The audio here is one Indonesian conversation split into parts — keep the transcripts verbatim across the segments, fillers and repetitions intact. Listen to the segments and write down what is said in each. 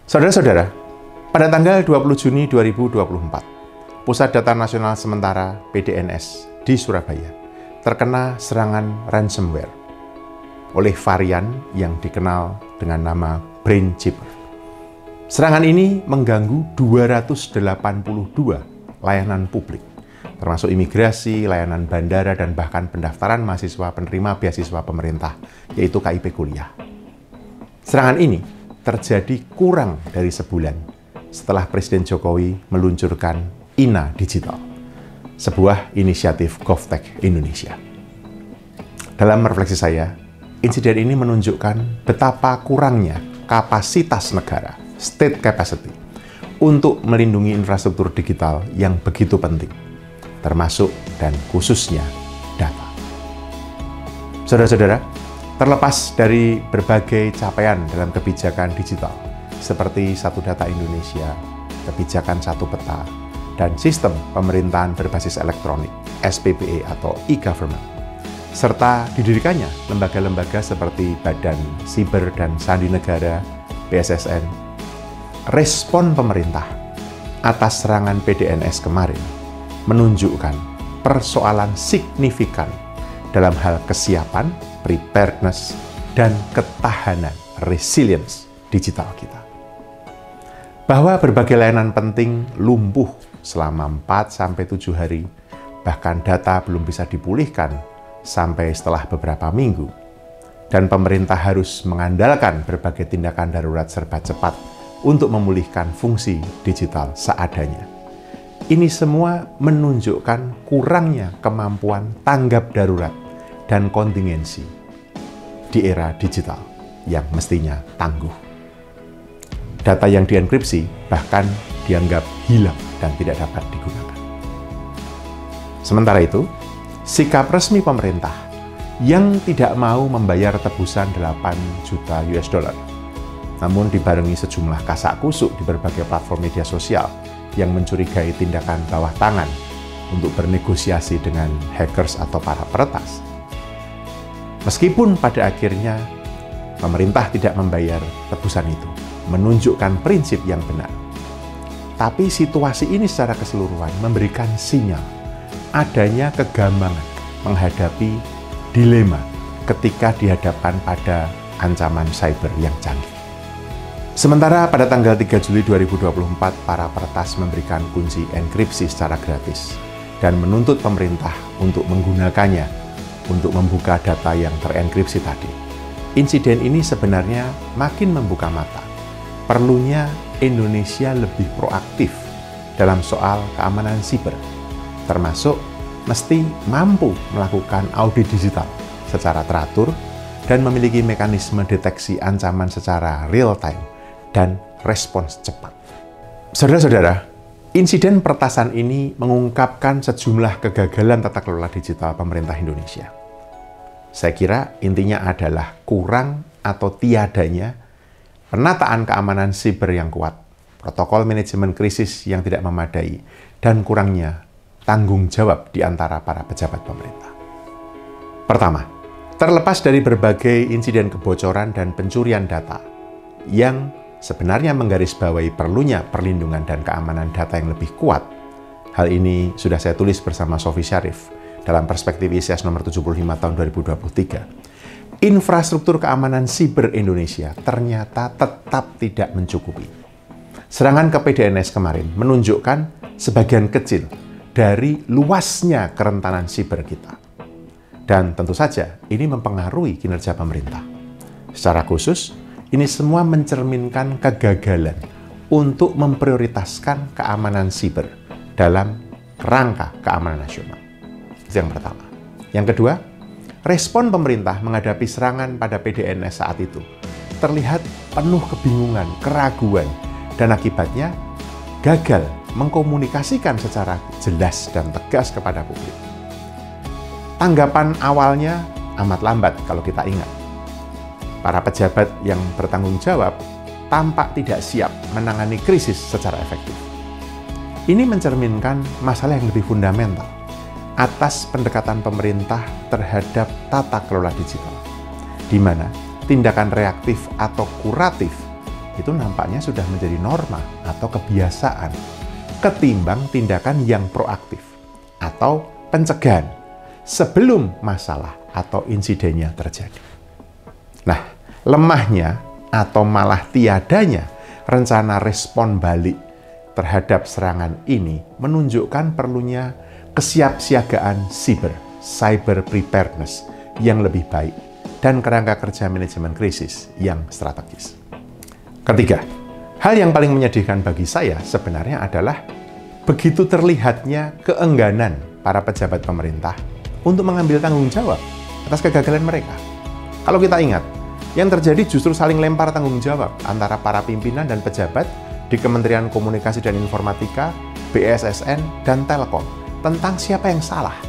Saudara-saudara, pada tanggal dua puluh Juni dua ribu dua puluh empat, Pusat Data Nasional Sementara P D N S di Surabaya terkena serangan ransomware oleh varian yang dikenal dengan nama BrainChipper. Serangan ini mengganggu dua ratus delapan puluh dua layanan publik, termasuk imigrasi, layanan bandara, dan bahkan pendaftaran mahasiswa penerima beasiswa pemerintah, yaitu K I P kuliah. Serangan ini terjadi kurang dari sebulan setelah Presiden Jokowi meluncurkan I N A Digital, sebuah inisiatif GovTech Indonesia. Dalam refleksi saya, insiden ini menunjukkan betapa kurangnya kapasitas negara, state capacity, untuk melindungi infrastruktur digital yang begitu penting, termasuk dan khususnya data. Saudara-saudara, terlepas dari berbagai capaian dalam kebijakan digital, seperti Satu Data Indonesia, kebijakan Satu Peta, dan sistem pemerintahan berbasis elektronik, S P P E atau e-government, serta didirikannya lembaga-lembaga seperti Badan Siber dan Sandi Negara, B S S N, respon pemerintah atas serangan P D N S kemarin menunjukkan persoalan signifikan dalam hal kesiapan, preparedness, dan ketahanan, resilience digital kita. Bahwa berbagai layanan penting lumpuh selama empat sampai tujuh hari, bahkan data belum bisa dipulihkan sampai setelah beberapa minggu, dan pemerintah harus mengandalkan berbagai tindakan darurat serba cepat untuk memulihkan fungsi digital seadanya. Ini semua menunjukkan kurangnya kemampuan tanggap darurat dan kontingensi di era digital yang mestinya tangguh. Data yang dienkripsi bahkan dianggap hilang dan tidak dapat digunakan. Sementara itu, sikap resmi pemerintah yang tidak mau membayar tebusan delapan juta U S dollar, namun dibarengi sejumlah kasak kusuk di berbagai platform media sosial yang mencurigai tindakan bawah tangan untuk bernegosiasi dengan hackers atau para peretas. Meskipun pada akhirnya pemerintah tidak membayar tebusan itu, menunjukkan prinsip yang benar. Tapi situasi ini secara keseluruhan memberikan sinyal adanya kegambangan menghadapi dilema ketika dihadapkan pada ancaman cyber yang canggih. Sementara pada tanggal tiga Juli dua ribu dua puluh empat, para peretas memberikan kunci enkripsi secara gratis dan menuntut pemerintah untuk menggunakannya untuk membuka data yang terenkripsi tadi. Insiden ini sebenarnya makin membuka mata perlunya Indonesia lebih proaktif dalam soal keamanan siber, termasuk mesti mampu melakukan audit digital secara teratur dan memiliki mekanisme deteksi ancaman secara real time dan respons cepat. Saudara-saudara, insiden peretasan ini mengungkapkan sejumlah kegagalan tata kelola digital pemerintah Indonesia. Saya kira intinya adalah kurang atau tiadanya penataan keamanan siber yang kuat, protokol manajemen krisis yang tidak memadai, dan kurangnya tanggung jawab di antara para pejabat pemerintah. Pertama, terlepas dari berbagai insiden kebocoran dan pencurian data yang sebenarnya menggarisbawahi perlunya perlindungan dan keamanan data yang lebih kuat, hal ini sudah saya tulis bersama Sofi Syarif dalam perspektif I C S nomor tujuh puluh lima tahun dua ribu dua puluh tiga. Infrastruktur keamanan siber Indonesia ternyata tetap tidak mencukupi. Serangan ke P D N S kemarin menunjukkan sebagian kecil dari luasnya kerentanan siber kita. Dan tentu saja ini mempengaruhi kinerja pemerintah. Secara khusus, ini semua mencerminkan kegagalan untuk memprioritaskan keamanan siber dalam kerangka keamanan nasional. Itu yang pertama. Yang kedua, respon pemerintah menghadapi serangan pada P D N S saat itu terlihat penuh kebingungan, keraguan, dan akibatnya gagal mengkomunikasikan secara jelas dan tegas kepada publik. Tanggapan awalnya amat lambat kalau kita ingat. Para pejabat yang bertanggung jawab tampak tidak siap menangani krisis secara efektif. Ini mencerminkan masalah yang lebih fundamental atas pendekatan pemerintah terhadap tata kelola digital, di mana tindakan reaktif atau kuratif itu nampaknya sudah menjadi norma atau kebiasaan ketimbang tindakan yang proaktif atau pencegahan sebelum masalah atau insidennya terjadi. Nah, lemahnya atau malah tiadanya rencana respon balik terhadap serangan ini menunjukkan perlunya kesiapsiagaan siber, cyber preparedness yang lebih baik, dan kerangka kerja manajemen krisis yang strategis. Ketiga, hal yang paling menyedihkan bagi saya sebenarnya adalah begitu terlihatnya keengganan para pejabat pemerintah untuk mengambil tanggung jawab atas kegagalan mereka. Kalau kita ingat, yang terjadi justru saling lempar tanggung jawab antara para pimpinan dan pejabat di Kementerian Komunikasi dan Informatika, B S S N, dan Telkom tentang siapa yang salah.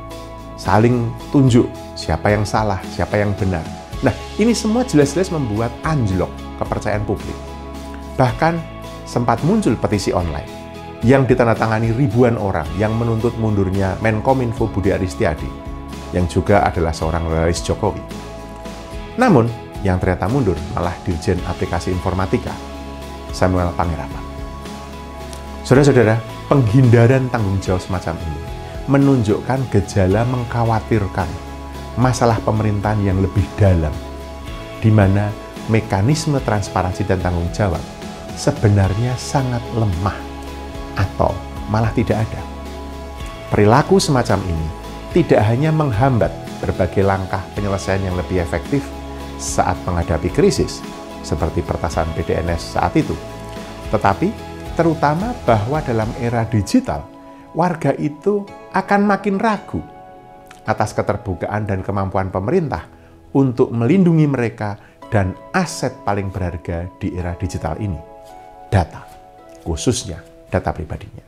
Saling tunjuk siapa yang salah, siapa yang benar. Nah, ini semua jelas-jelas membuat anjlok kepercayaan publik. Bahkan sempat muncul petisi online yang ditandatangani ribuan orang yang menuntut mundurnya Menkominfo Budi Aristiadi, yang juga adalah seorang loyalis Jokowi. Namun, yang ternyata mundur malah Dirjen Aplikasi Informatika, Samuel Pangerapan. Saudara-saudara, penghindaran tanggung jawab semacam ini menunjukkan gejala mengkhawatirkan masalah pemerintahan yang lebih dalam, di mana mekanisme transparansi dan tanggung jawab sebenarnya sangat lemah atau malah tidak ada. Perilaku semacam ini tidak hanya menghambat berbagai langkah penyelesaian yang lebih efektif saat menghadapi krisis, seperti pertasan P D N S saat itu, tetapi terutama bahwa dalam era digital, warga itu akan makin ragu atas keterbukaan dan kemampuan pemerintah untuk melindungi mereka dan aset paling berharga di era digital ini, data, khususnya data pribadinya.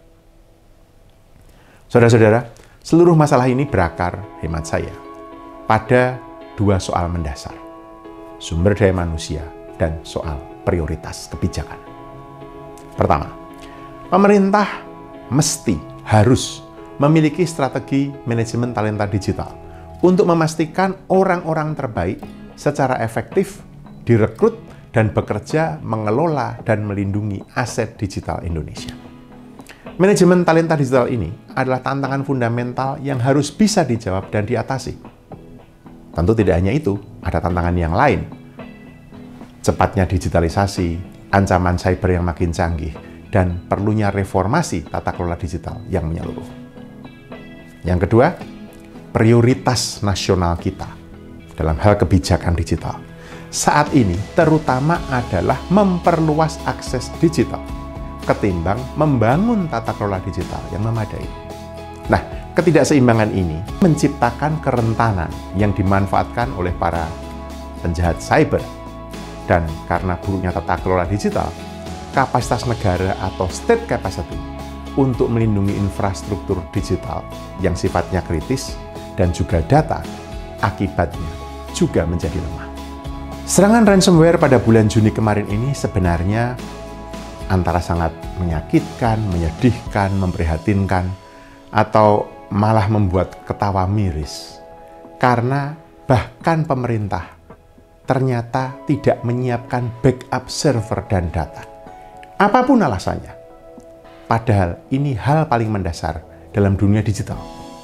Saudara-saudara, seluruh masalah ini berakar, hemat saya, pada dua soal mendasar: sumber daya manusia dan soal prioritas kebijakan. Pertama, pemerintah mesti harus memiliki strategi manajemen talenta digital untuk memastikan orang-orang terbaik secara efektif direkrut dan bekerja mengelola dan melindungi aset digital Indonesia. Manajemen talenta digital ini adalah tantangan fundamental yang harus bisa dijawab dan diatasi. Tentu tidak hanya itu, ada tantangan yang lain. Cepatnya digitalisasi, ancaman cyber yang makin canggih, dan perlunya reformasi tata kelola digital yang menyeluruh. Yang kedua, prioritas nasional kita dalam hal kebijakan digital saat ini terutama adalah memperluas akses digital ketimbang membangun tata kelola digital yang memadai. Nah, ketidakseimbangan ini menciptakan kerentanan yang dimanfaatkan oleh para penjahat cyber, dan karena buruknya tata kelola digital, kapasitas negara atau state capacity untuk melindungi infrastruktur digital yang sifatnya kritis dan juga data, akibatnya juga menjadi lemah. Serangan ransomware pada bulan Juni kemarin ini sebenarnya antara sangat menyakitkan, menyedihkan, memprihatinkan, atau malah membuat ketawa miris. Karena bahkan pemerintah ternyata tidak menyiapkan backup server dan data. Apapun alasannya, padahal ini hal paling mendasar dalam dunia digital.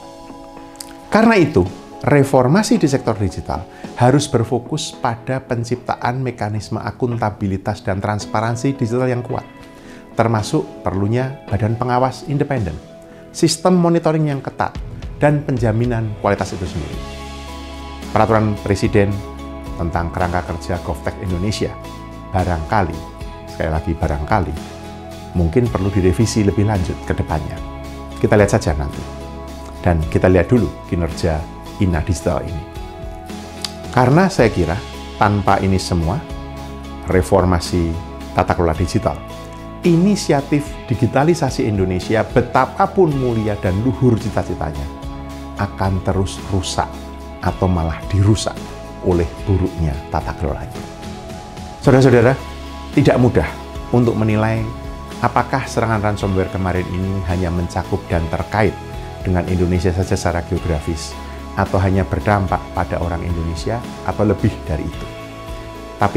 Karena itu, reformasi di sektor digital harus berfokus pada penciptaan mekanisme akuntabilitas dan transparansi digital yang kuat, termasuk perlunya badan pengawas independen, sistem monitoring yang ketat, dan penjaminan kualitas itu sendiri. Peraturan Presiden tentang kerangka kerja GovTech Indonesia barangkali sekali lagi barangkali, mungkin perlu direvisi lebih lanjut ke depannya. Kita lihat saja nanti. Dan kita lihat dulu kinerja I N A Digital ini. Karena saya kira, tanpa ini semua, reformasi tata kelola digital, inisiatif digitalisasi Indonesia betapapun mulia dan luhur cita-citanya, akan terus rusak atau malah dirusak oleh buruknya tata kelolanya. Saudara-saudara, tidak mudah untuk menilai apakah serangan ransomware kemarin ini hanya mencakup dan terkait dengan Indonesia saja secara geografis, atau hanya berdampak pada orang Indonesia, atau lebih dari itu. Tapi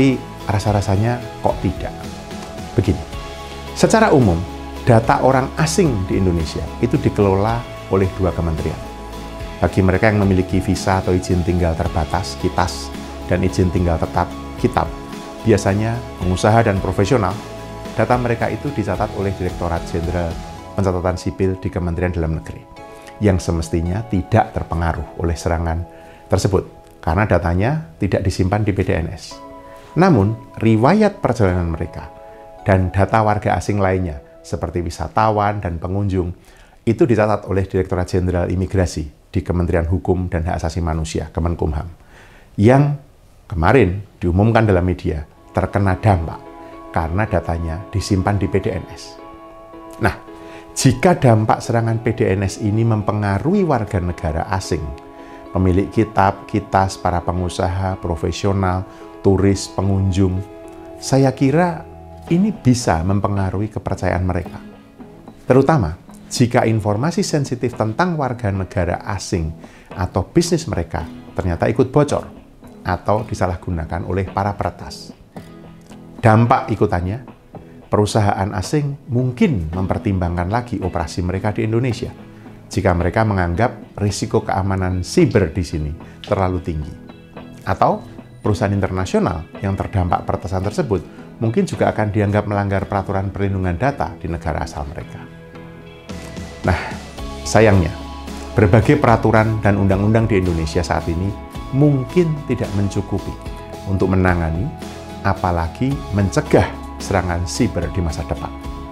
rasa-rasanya kok tidak. Begini, secara umum, data orang asing di Indonesia itu dikelola oleh dua kementerian. Bagi mereka yang memiliki visa atau izin tinggal terbatas, KITAS, dan izin tinggal tetap, KITAB, biasanya pengusaha dan profesional, data mereka itu dicatat oleh Direktorat Jenderal Pencatatan Sipil di Kementerian Dalam Negeri, yang semestinya tidak terpengaruh oleh serangan tersebut, karena datanya tidak disimpan di P D N S. Namun, riwayat perjalanan mereka dan data warga asing lainnya, seperti wisatawan dan pengunjung, itu dicatat oleh Direktorat Jenderal Imigrasi di Kementerian Hukum dan Hak Asasi Manusia, Kemenkumham, yang kemarin diumumkan dalam media terkena dampak karena datanya disimpan di P D N S. Nah, jika dampak serangan P D N S ini mempengaruhi warga negara asing, pemilik kitab, KITAS, para pengusaha, profesional, turis, pengunjung, saya kira ini bisa mempengaruhi kepercayaan mereka. Terutama jika informasi sensitif tentang warga negara asing atau bisnis mereka ternyata ikut bocor atau disalahgunakan oleh para peretas. Dampak ikutannya, perusahaan asing mungkin mempertimbangkan lagi operasi mereka di Indonesia jika mereka menganggap risiko keamanan siber di sini terlalu tinggi. Atau perusahaan internasional yang terdampak peretasan tersebut mungkin juga akan dianggap melanggar peraturan perlindungan data di negara asal mereka. Nah, sayangnya, berbagai peraturan dan undang-undang di Indonesia saat ini mungkin tidak mencukupi untuk menangani, apalagi mencegah serangan siber di masa depan.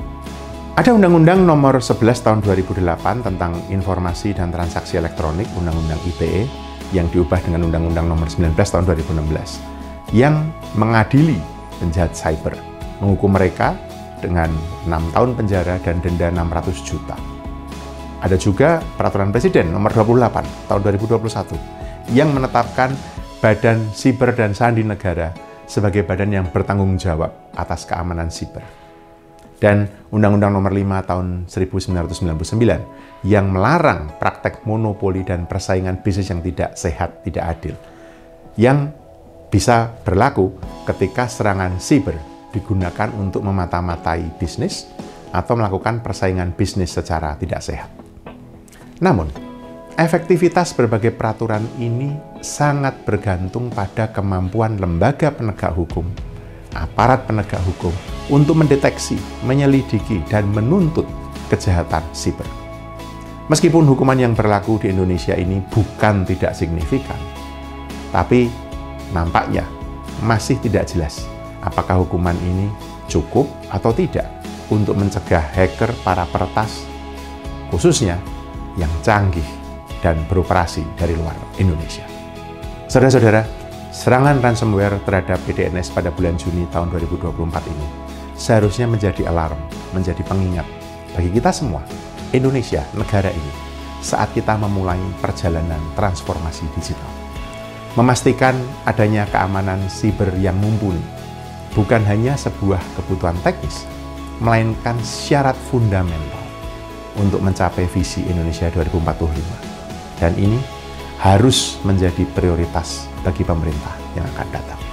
Ada Undang-Undang Nomor sebelas Tahun dua ribu delapan tentang Informasi dan Transaksi Elektronik, Undang-Undang I T E, yang diubah dengan Undang-Undang Nomor sembilan belas Tahun dua ribu enam belas, yang mengadili penjahat cyber, menghukum mereka dengan enam tahun penjara dan denda enam ratus juta. Ada juga Peraturan Presiden Nomor dua puluh delapan Tahun dua ribu dua puluh satu yang menetapkan Badan Siber dan Sandi Negara sebagai badan yang bertanggung jawab atas keamanan siber. Dan Undang-Undang Nomor lima Tahun seribu sembilan ratus sembilan puluh sembilan yang melarang praktek monopoli dan persaingan bisnis yang tidak sehat, tidak adil, yang bisa berlaku ketika serangan siber digunakan untuk memata-matai bisnis atau melakukan persaingan bisnis secara tidak sehat. Namun, efektivitas berbagai peraturan ini sangat bergantung pada kemampuan lembaga penegak hukum, aparat penegak hukum, untuk mendeteksi, menyelidiki, dan menuntut kejahatan siber. Meskipun hukuman yang berlaku di Indonesia ini bukan tidak signifikan, tapi nampaknya masih tidak jelas apakah hukuman ini cukup atau tidak untuk mencegah hacker para peretas, khususnya yang canggih dan beroperasi dari luar Indonesia. Saudara-saudara, serangan ransomware terhadap P D N S pada bulan Juni tahun dua ribu dua puluh empat ini seharusnya menjadi alarm, menjadi pengingat bagi kita semua, Indonesia, negara ini, saat kita memulai perjalanan transformasi digital. Memastikan adanya keamanan siber yang mumpuni bukan hanya sebuah kebutuhan teknis, melainkan syarat fundamental untuk mencapai visi Indonesia dua ribu empat puluh lima. Dan ini harus menjadi prioritas bagi pemerintah yang akan datang.